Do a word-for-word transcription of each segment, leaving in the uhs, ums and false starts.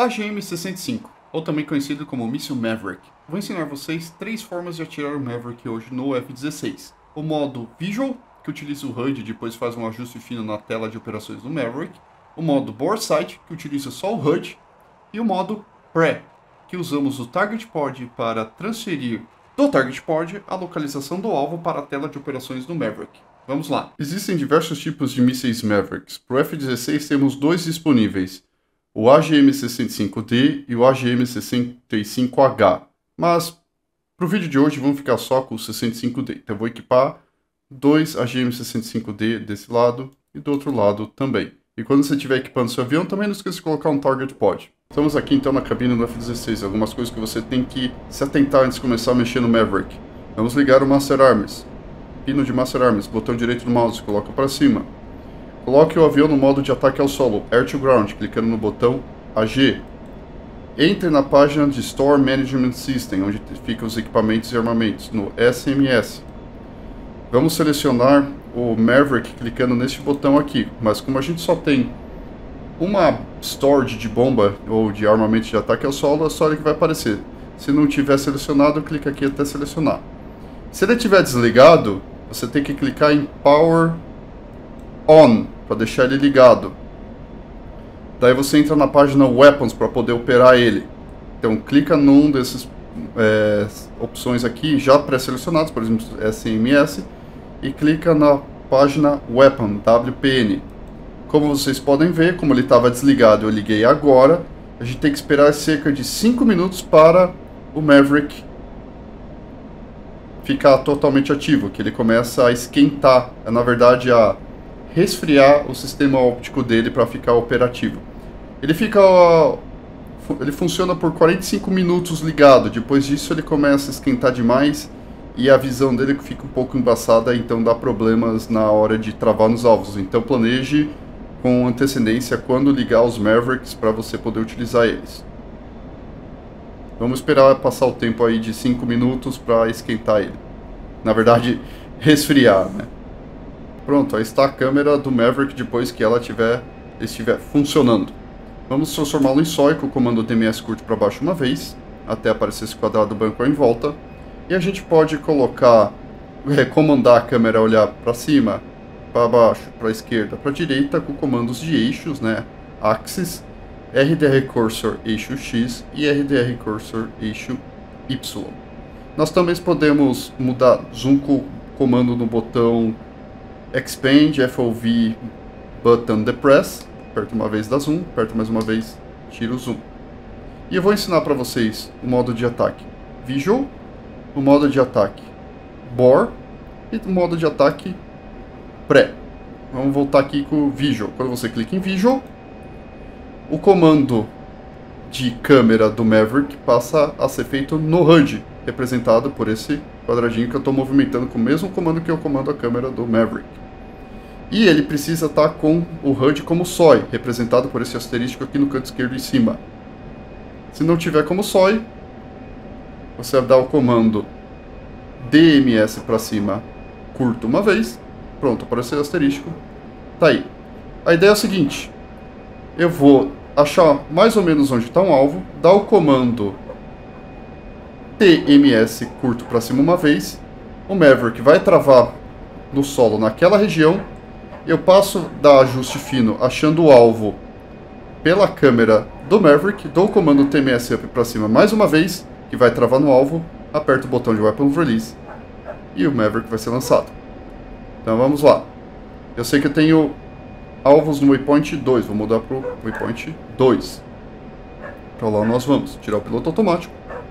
A G M sessenta e cinco, ou também conhecido como míssil Maverick. Vou ensinar vocês três formas de atirar o Maverick hoje no F dezesseis. O modo Visual, que utiliza o H U D e depois faz um ajuste fino na tela de operações do Maverick. O modo Bore Sight, que utiliza só o H U D. E o modo Pre, que usamos o Target Pod para transferir do Target Pod a localização do alvo para a tela de operações do Maverick. Vamos lá. Existem diversos tipos de mísseis Mavericks. Para o F dezesseis temos dois disponíveis, o A G M sessenta e cinco D e o A G M sessenta e cinco H. Mas para o vídeo de hoje vamos ficar só com o sessenta e cinco D. Então eu vou equipar dois A G M sessenta e cinco D desse lado e do outro lado também. E quando você estiver equipando seu avião, também não esqueça de colocar um Target Pod. Estamos aqui então na cabine do F dezesseis. Algumas coisas que você tem que se atentar antes de começar a mexer no Maverick. Vamos ligar o Master Arms. Pino de Master Arms, botão direito do mouse, coloca para cima. Coloque o avião no modo de ataque ao solo, Air to Ground, clicando no botão A G. Entre na página de Store Management System, onde ficam os equipamentos e armamentos, no S M S. Vamos selecionar o Maverick clicando neste botão aqui, mas como a gente só tem uma storage de bomba ou de armamento de ataque ao solo, é só ele que vai aparecer. Se não tiver selecionado, clica aqui até selecionar. Se ele estiver desligado, você tem que clicar em Power On para deixar ele ligado. Daí você entra na página Weapons para poder operar ele. Então clica num desses é, opções aqui já pré-selecionados, por exemplo S M S, e clica na página Weapon, W P N. Como vocês podem ver, como ele estava desligado, eu liguei agora. A gente tem que esperar cerca de cinco minutos para o Maverick ficar totalmente ativo, que ele começa a esquentar, é, na verdade a resfriar o sistema óptico dele para ficar operativo. Ele fica, ele funciona por quarenta e cinco minutos ligado. Depois disso ele começa a esquentar demais e a visão dele fica um pouco embaçada, então dá problemas na hora de travar nos alvos. Então planeje com antecedência quando ligar os Mavericks para você poder utilizar eles. Vamos esperar passar o tempo aí de cinco minutos para esquentar ele. Na verdade, resfriar, né? Pronto, aí está a câmera do Maverick depois que ela tiver, estiver funcionando. Vamos transformá-lo em S O I com o comando D M S curto para baixo uma vez, até aparecer esse quadrado branco em volta. E a gente pode colocar, recomendar a câmera olhar para cima, para baixo, para a esquerda, para a direita, com comandos de eixos, né? Axis, R D R Cursor eixo X e R D R Cursor eixo Y. Nós também podemos mudar zoom com o comando no botão Expand, F O V Button Depress. Aperta uma vez, dá zoom, aperta mais uma vez, tira o zoom. E eu vou ensinar para vocês o modo de ataque Visual, o modo de ataque Bore e o modo de ataque Pre. Vamos voltar aqui com o Visual. Quando você clica em Visual, o comando de câmera do Maverick passa a ser feito no H U D, representado por esse quadradinho que eu estou movimentando com o mesmo comando que eu comando a câmera do Maverick. E ele precisa estar com o H U D como S O I, representado por esse asterisco aqui no canto esquerdo em cima. Se não tiver como S O I, você dá o comando D M S para cima, curto uma vez, pronto, apareceu o asterisco, tá aí. A ideia é o seguinte, eu vou achar mais ou menos onde está um alvo, dar o comando T M S curto para cima uma vez, o Maverick vai travar no solo naquela região, eu passo da ajuste fino achando o alvo pela câmera do Maverick, dou o comando T M S up para cima mais uma vez, que vai travar no alvo, aperto o botão de Weapon Release e o Maverick vai ser lançado. Então vamos lá. Eu sei que eu tenho alvos no Waypoint dois, vou mudar para o Waypoint dois. Para lá nós vamos, tirar o piloto automático.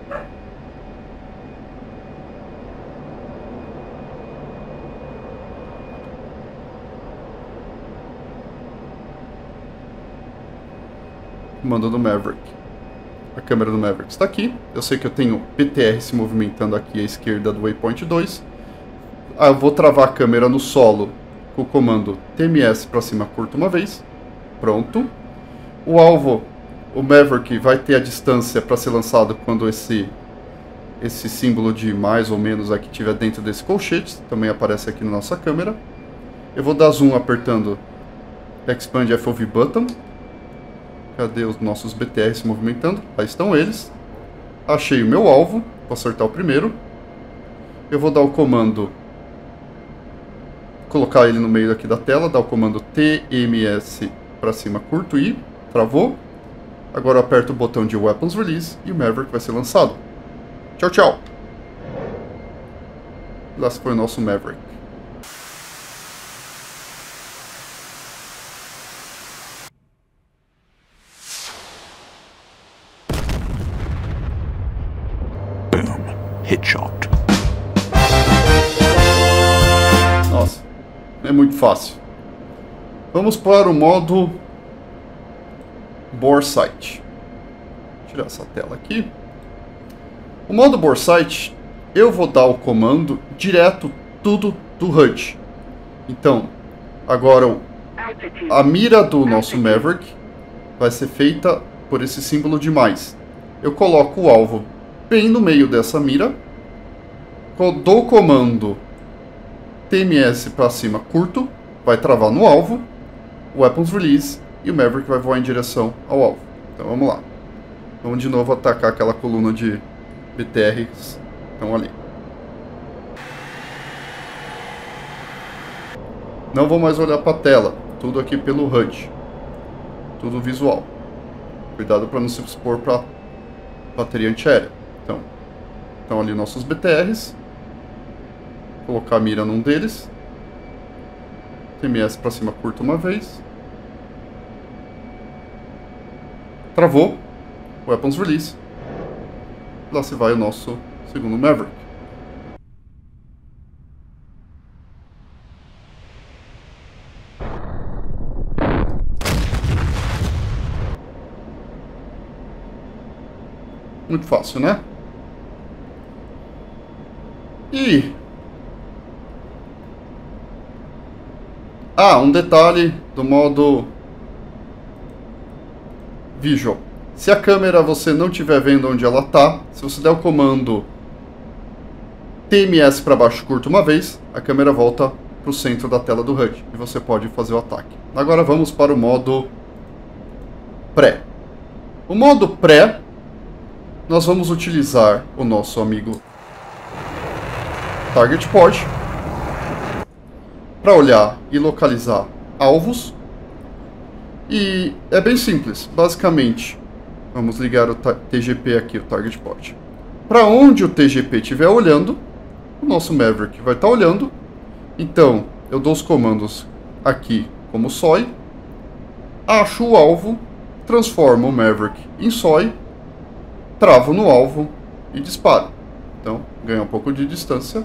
Comando do Maverick. A câmera do Maverick está aqui. Eu sei que eu tenho P T R se movimentando aqui à esquerda do Waypoint dois. Ah, eu vou travar a câmera no solo com o comando T M S para cima curto uma vez. Pronto. O alvo, o Maverick, vai ter a distância para ser lançado quando esse, esse símbolo de mais ou menos aqui estiver dentro desse colchete. Também aparece aqui na nossa câmera. Eu vou dar zoom apertando Expand F O V Button. Cadê os nossos B T Rs se movimentando? Lá estão eles. Achei o meu alvo. Vou acertar o primeiro. Eu vou dar o comando... Colocar ele no meio aqui da tela. Dar o comando T M S para cima curto e... Travou. Agora eu aperto o botão de Weapons Release e o Maverick vai ser lançado. Tchau, tchau. Lá foi o nosso Maverick. Headshot. Nossa, é muito fácil. Vamos para o modo Bore Sight. Vou tirar essa tela aqui. O modo Bore Sight, eu vou dar o comando direto tudo do H U D. Então, agora a mira do nosso Maverick vai ser feita por esse símbolo de mais. Eu coloco o alvo bem no meio dessa mira, dou o comando T M S para cima curto, vai travar no alvo, Weapons Release e o Maverick vai voar em direção ao alvo. Então vamos lá. Vamos de novo atacar aquela coluna de B T Rs que estão ali. Não vou mais olhar para a tela, tudo aqui pelo H U D, tudo visual. Cuidado para não se expor para bateria antiaérea. Então, estão ali nossos B T Rs. Vou colocar a mira num deles. T M S para cima curto uma vez. Travou. Weapons Release. Lá se vai o nosso segundo Maverick. Muito fácil, né? E... Ah, um detalhe do modo Visual. Se a câmera você não estiver vendo onde ela está, se você der o comando T M S para baixo curto uma vez, a câmera volta para o centro da tela do H U D e você pode fazer o ataque. Agora vamos para o modo Pré. O modo Pré, nós vamos utilizar o nosso amigo Target Pod para olhar e localizar alvos. E é bem simples, basicamente, vamos ligar o T G P aqui, o Target Pod. Para onde o T G P estiver olhando, o nosso Maverick vai estar olhando. Então, eu dou os comandos aqui como S O I, acho o alvo, transformo o Maverick em S O I, travo no alvo e disparo. Então, ganha um pouco de distância.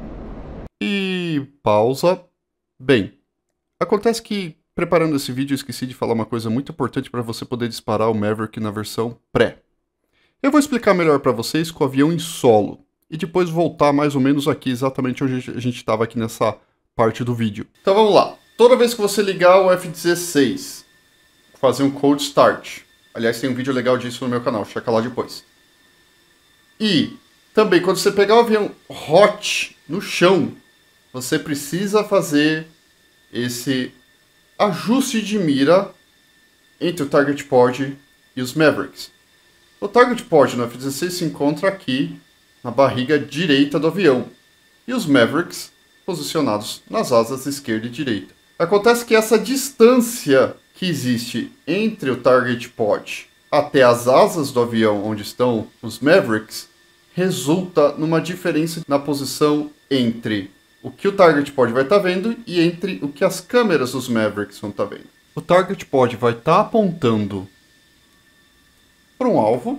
E pausa. Bem, acontece que, preparando esse vídeo, eu esqueci de falar uma coisa muito importante para você poder disparar o Maverick na versão pré. Eu vou explicar melhor para vocês com o avião em solo, e depois voltar mais ou menos aqui, exatamente onde a gente estava aqui nessa parte do vídeo. Então vamos lá. Toda vez que você ligar o F dezesseis, fazer um cold start. Aliás, tem um vídeo legal disso no meu canal, checa lá depois. E também quando você pegar o avião hot no chão, você precisa fazer esse ajuste de mira entre o Target Pod e os Mavericks. O Target Pod no F dezesseis se encontra aqui na barriga direita do avião e os Mavericks posicionados nas asas esquerda e direita. Acontece que essa distância que existe entre o Target Pod até as asas do avião onde estão os Mavericks resulta numa diferença na posição entre o que o Target Pod vai estar vendo e entre o que as câmeras dos Mavericks vão estar vendo. O Target Pod vai estar apontando para um alvo,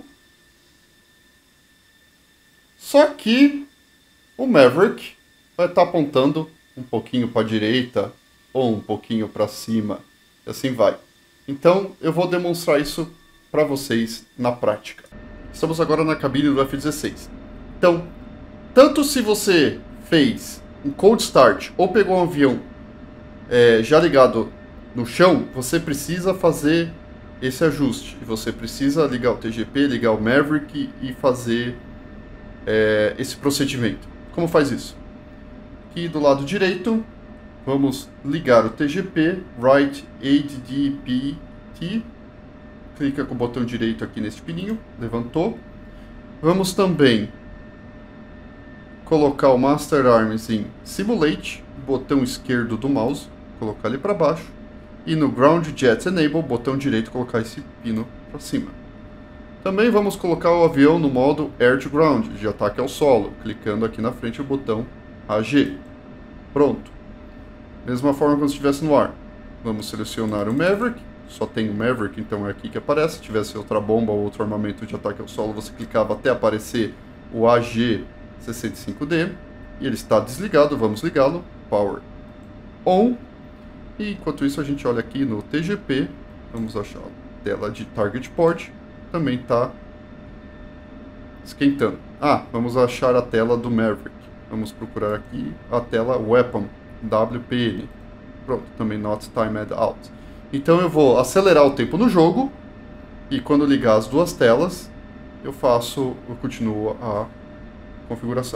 só que o Maverick vai estar apontando um pouquinho para a direita ou um pouquinho para cima, e assim vai. Então eu vou demonstrar isso para vocês na prática. Estamos agora na cabine do F dezesseis. Então, tanto se você fez um cold start ou pegou um avião é, já ligado no chão, você precisa fazer esse ajuste. E você precisa ligar o T G P, ligar o Maverick e fazer é, esse procedimento. Como faz isso? Aqui do lado direito, vamos ligar o T G P, Right A D D P T, clica com o botão direito aqui nesse pininho, levantou. Vamos também colocar o Master Arms em Simulate, botão esquerdo do mouse, colocar ele para baixo. E no Ground Jets Enable, botão direito, colocar esse pino para cima. Também vamos colocar o avião no modo Air to Ground, de ataque ao solo, clicando aqui na frente o botão A G. Pronto. Mesma forma como se estivesse no ar. Vamos selecionar o Maverick, só tem o Maverick, então é aqui que aparece. Se tivesse outra bomba ou outro armamento de ataque ao solo, você clicava até aparecer o A G sessenta e cinco D. E ele está desligado, vamos ligá-lo. Power On. E enquanto isso a gente olha aqui no T G P, vamos achar a tela de Target Port, também está esquentando. Ah, vamos achar a tela do Maverick. Vamos procurar aqui a tela Weapon, W P N. Pronto, também Not Timed Out. Então eu vou acelerar o tempo no jogo, e quando ligar as duas telas, eu faço, eu continuo a configuração.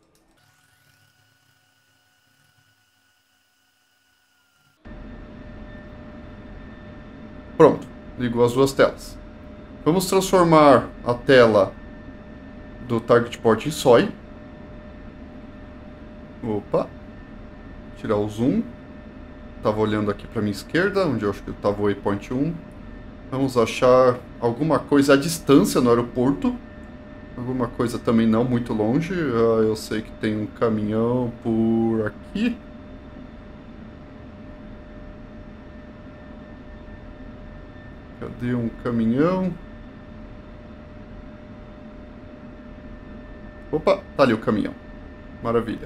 Pronto, ligou as duas telas. Vamos transformar a tela do Target Port em S O I. Opa, tirar o zoom. Estava olhando aqui para minha esquerda, onde eu acho que estava o Waypoint um. Vamos achar alguma coisa à distância no aeroporto. Alguma coisa também não muito longe. Ah, eu sei que tem um caminhão por aqui. Cadê um caminhão? Opa, tá ali o caminhão. Maravilha.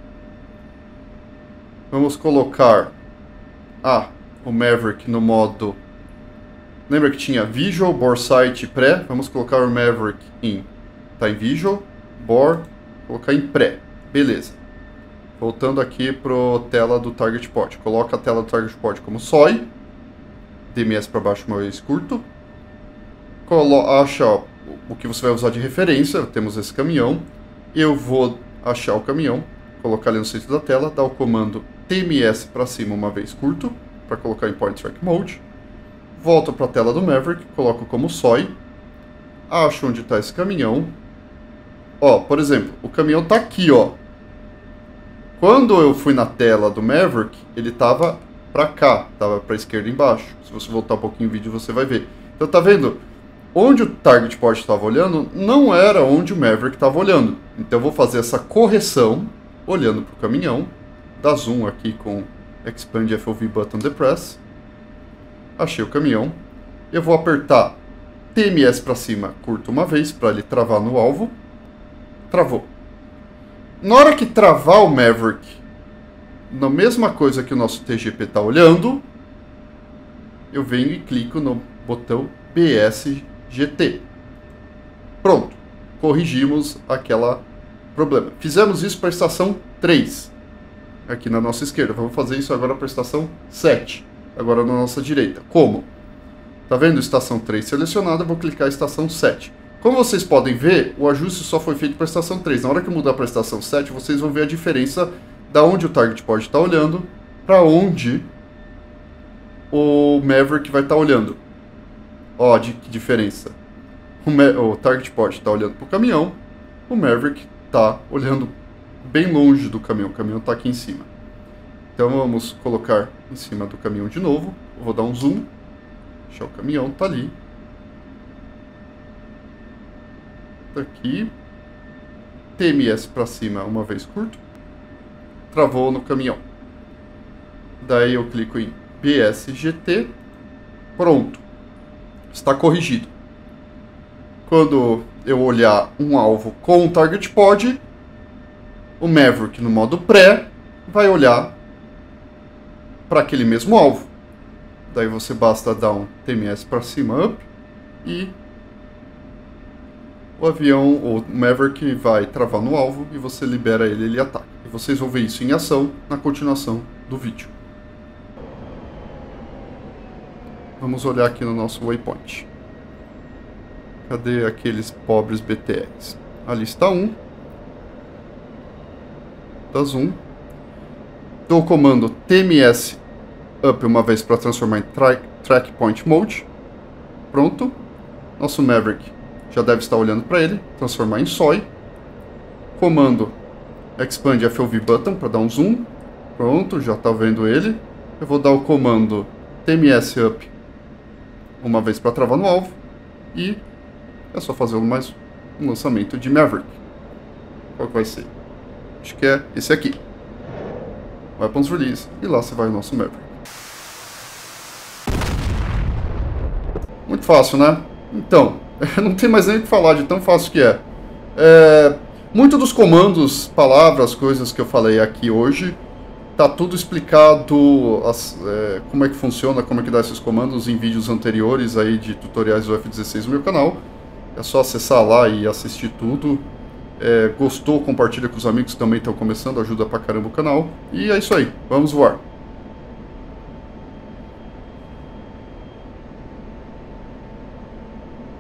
Vamos colocar ah, o Maverick no modo... Lembra que tinha Visual, Bore Sight e Pré? Vamos colocar o Maverick em... Tá em Visual, Bore, colocar em Pré. Beleza. Voltando aqui pro tela do Target Port. Coloca a tela do Target Port como S O I. D M S para baixo uma vez curto. Colo acha ó, o que você vai usar de referência. Temos esse caminhão. Eu vou achar o caminhão, colocar ali no centro da tela, dar o comando T M S para cima uma vez curto, para colocar em Point Track Mode. Volto para a tela do Maverick, coloco como S O I. Acho onde está esse caminhão. Ó, por exemplo, o caminhão está aqui, ó. Quando eu fui na tela do Maverick, ele estava para cá, estava para a esquerda embaixo. Se você voltar um pouquinho o vídeo, você vai ver. Então tá vendo? Onde o Target Port estava olhando, não era onde o Maverick estava olhando. Então eu vou fazer essa correção, olhando para o caminhão. Dar zoom aqui com Expand F O V Button Depress. Achei o caminhão. Eu vou apertar T M S para cima, curto uma vez, para ele travar no alvo. Travou. Na hora que travar o Maverick, na mesma coisa que o nosso T G P está olhando, eu venho e clico no botão B S G T. Pronto. Corrigimos aquele problema. Fizemos isso para a estação três. Aqui na nossa esquerda. Vamos fazer isso agora para a estação sete. Agora na nossa direita. Como? Tá vendo? Estação três selecionada. Eu vou clicar em estação sete. Como vocês podem ver, o ajuste só foi feito para a estação três. Na hora que eu mudar para a estação sete, vocês vão ver a diferença da onde o Target Port está olhando para onde o Maverick vai estar tá olhando. Ó, de que diferença. O, o Target Port está olhando para o caminhão, o Maverick está olhando bem longe do caminhão. O caminhão está aqui em cima. Então vamos colocar em cima do caminhão de novo. Eu vou dar um zoom. Deixar o caminhão, está ali. Tá aqui. T M S para cima uma vez curto. Travou no caminhão. Daí eu clico em B S G T. Pronto. Está corrigido. Quando eu olhar um alvo com o Target Pod, o Maverick no modo pré vai olhar para aquele mesmo alvo. Daí você basta dar um T M S para cima, up, e o avião, o Maverick, vai travar no alvo e você libera ele e ele ataca. E vocês vão ver isso em ação na continuação do vídeo. Vamos olhar aqui no nosso waypoint. Cadê aqueles pobres B T Rs? Ali está um. Dá zoom. Dou o comando T M S up uma vez para transformar em track, track Point Mode. pronto. Nosso Maverick já deve estar olhando para ele. Transformar em Soy. Comando Expand F O V Button para dar um zoom. Pronto, já está vendo ele. Eu vou dar o comando T M S Up uma vez para travar no alvo. E é só fazer mais um lançamento de Maverick. Qual que vai ser? Acho que é esse aqui. Weapons Release. E lá você vai o nosso Maverick. Muito fácil, né? Então, não tem mais nem o que falar de tão fácil que é. É... Muitos dos comandos, palavras, coisas que eu falei aqui hoje, tá tudo explicado, as, é, como é que funciona, como é que dá esses comandos em vídeos anteriores aí de tutoriais do F dezesseis no meu canal. É só acessar lá e assistir tudo. É, gostou, compartilha com os amigos que também estão começando, ajuda pra caramba o canal. E é isso aí, vamos voar!